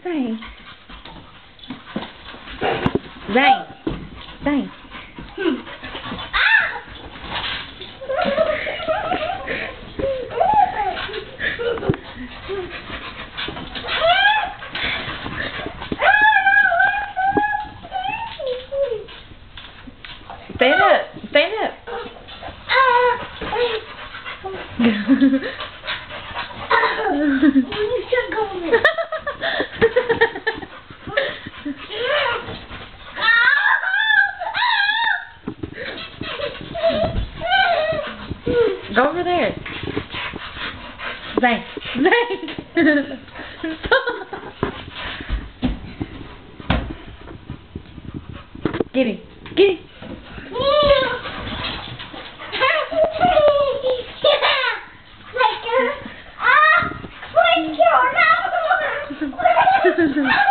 Zane. Zane. Zane. Stand up. Stand up. Go over there. Zane. Zane. Get him. Get him. Like,